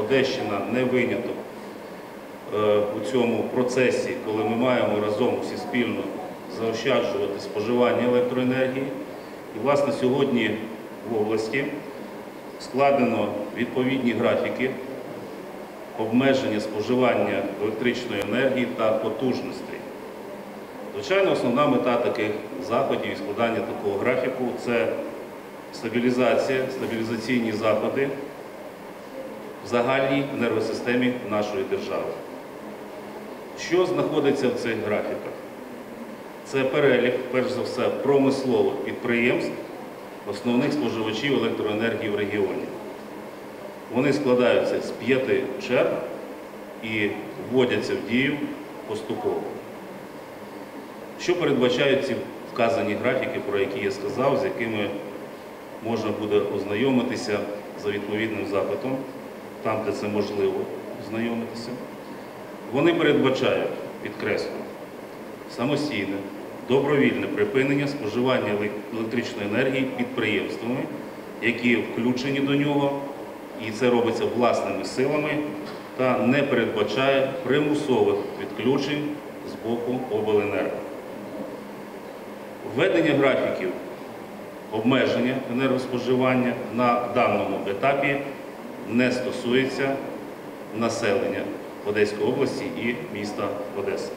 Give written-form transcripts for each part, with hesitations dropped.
Одещина не виняток у цьому процесі, коли ми маємо разом всі спільно заощаджувати споживання електроенергії. І, власне, сьогодні в області складено відповідні графіки обмеження споживання електричної енергії та потужностей. Звичайно, основна мета таких заходів і складання такого графіку – це стабілізаційні заходи в загальній енергосистемі нашої держави. Що знаходиться в цих графіках? Це перелік, перш за все, промислових підприємств, основних споживачів електроенергії в регіоні. Вони складаються з 5 черг і вводяться в дію поступово. Що передбачають ці вказані графіки, про які я сказав, з якими можна буде ознайомитися за відповідним запитом, там, де це можливо ознайомитися. Вони передбачають, підкреслюю, самостійне, добровільне припинення споживання електричної енергії підприємствами, які включені до нього, і це робиться власними силами, та не передбачає примусових відключень з боку обленерго. Введення графіків обмеження енергоспоживання на даному етапі не стосується населення Одеської області і міста Одеса.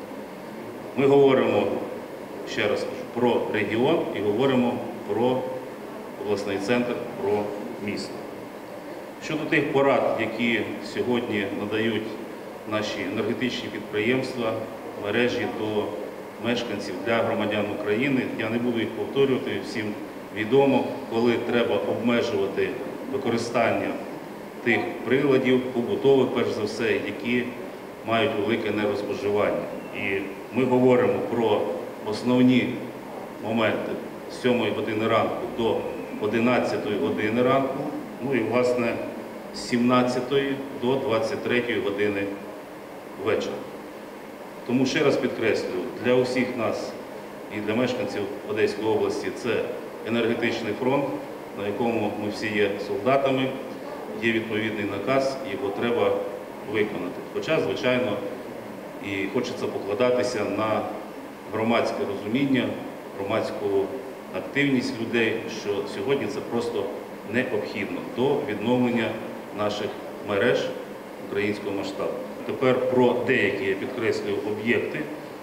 Ми говоримо, ще раз кажу, про регіон і говоримо про обласний центр, про місто. Щодо тих порад, які сьогодні надають наші енергетичні підприємства, мережі до мешканців, для громадян України, я не буду їх повторювати, всім відомо, коли треба обмежувати використання тих приладів, побутових, перш за все, які мають велике енергоспоживання. І ми говоримо про основні моменти з 7 години ранку до 11 години ранку, ну і, власне, з 17 до 23 години вечора. Тому ще раз підкреслюю, для усіх нас і для мешканців Одеської області це енергетичний фронт, на якому ми всі є солдатами, є відповідний наказ, його треба виконати. Хоча, звичайно, і хочеться покладатися на громадське розуміння, громадську активність людей, що сьогодні це просто необхідно до відновлення наших мереж українського масштабу. Тепер про деякі, я підкреслюю, об'єкти,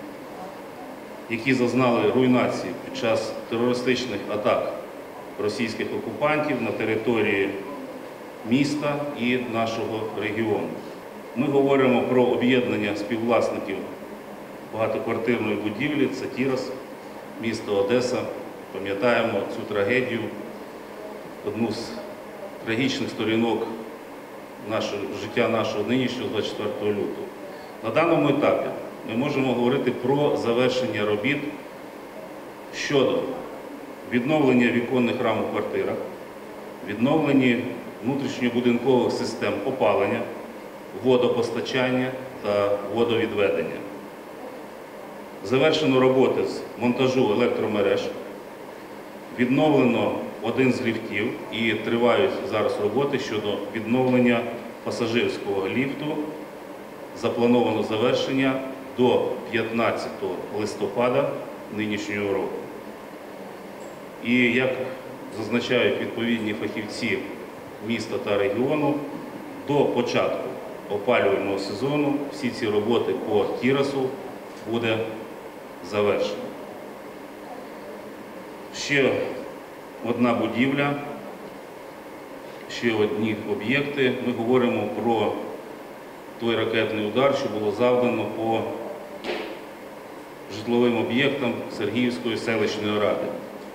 які зазнали руйнації під час терористичних атак російських окупантів на території міста і нашого регіону. Ми говоримо про об'єднання співвласників багатоквартирної будівлі, це Тірас, місто Одеса. Пам'ятаємо цю трагедію, одну з трагічних сторінок життя нашого нинішнього 24 лютого. На даному етапі ми можемо говорити про завершення робіт щодо відновлення віконних рам у квартирах, відновлення внутрішньобудинкових систем опалення, водопостачання та водовідведення. Завершено роботи з монтажу електромереж, відновлено один з ліфтів і тривають зараз роботи щодо відновлення пасажирського ліфту. Заплановано завершення до 15 листопада нинішнього року. І, як зазначають відповідні фахівці міста та регіону, до початку опалювального сезону всі ці роботи по Тірасу буде завершено. Ще одна будівля, ще одні об'єкти. Ми говоримо про той ракетний удар, що було завдано по житловим об'єктам Сергіївської селищної ради.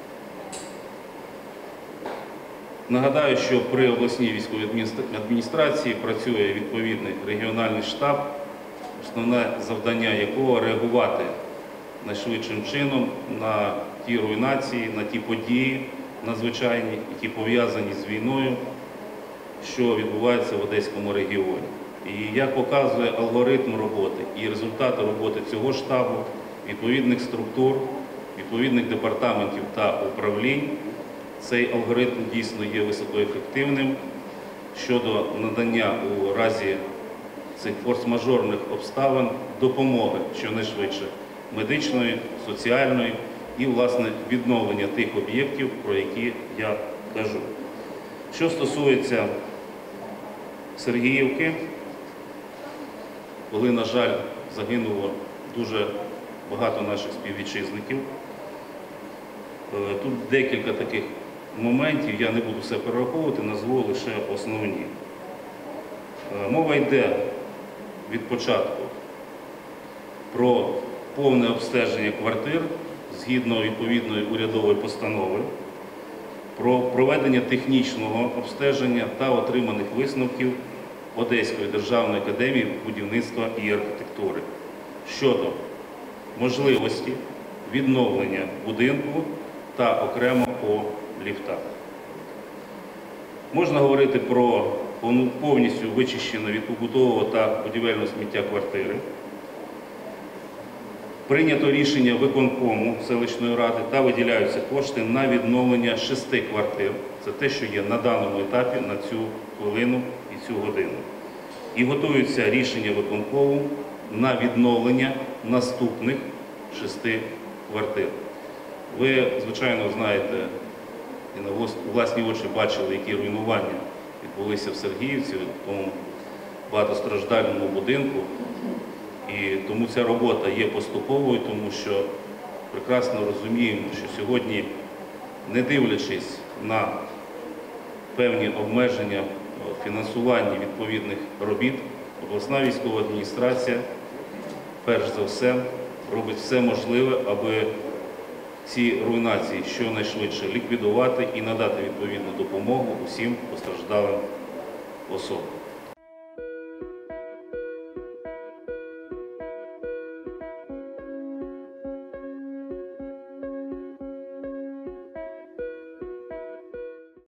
Нагадаю, що при обласній військовій адміністрації працює відповідний регіональний штаб, основне завдання якого – реагувати найшвидшим чином на ті руйнації, на ті події надзвичайні, які пов'язані з війною, що відбувається в Одеському регіоні. І як показує алгоритм роботи і результати роботи цього штабу, відповідних структур, відповідних департаментів та управлінь, цей алгоритм дійсно є високоефективним, щодо надання у разі цих форс-мажорних обставин допомоги щонайшвидше медичної, соціальної і, власне, відновлення тих об'єктів, про які я кажу. Що стосується Сергіївки, коли, на жаль, загинуло дуже багато наших співвітчизників, тут декілька таких моментів, я не буду все перераховувати, назву лише основні. Мова йде від початку про повне обстеження квартир згідно відповідної урядової постанови, про проведення технічного обстеження та отриманих висновків Одеської державної академії будівництва і архітектури щодо можливості відновлення будинку та окремо по ліфтах. Можна говорити про повністю вичищену від побутового та будівельного сміття квартири. Прийнято рішення виконкому селищної ради та виділяються кошти на відновлення 6 квартир. Це те, що є на даному етапі на цю хвилину і цю годину. І готуються рішення виконкому на відновлення наступних 6 квартир. Ви, звичайно, знаєте і на власні очі бачили, які руйнування відбулися в Сергіївці, в тому багатостраждальному будинку. І тому ця робота є поступовою, тому що прекрасно розуміємо, що сьогодні, не дивлячись на певні обмеження в фінансуванні відповідних робіт, обласна військова адміністрація, перш за все, робить все можливе, аби ці руйнації щонайшвидше ліквідувати і надати відповідну допомогу усім постраждалим особам.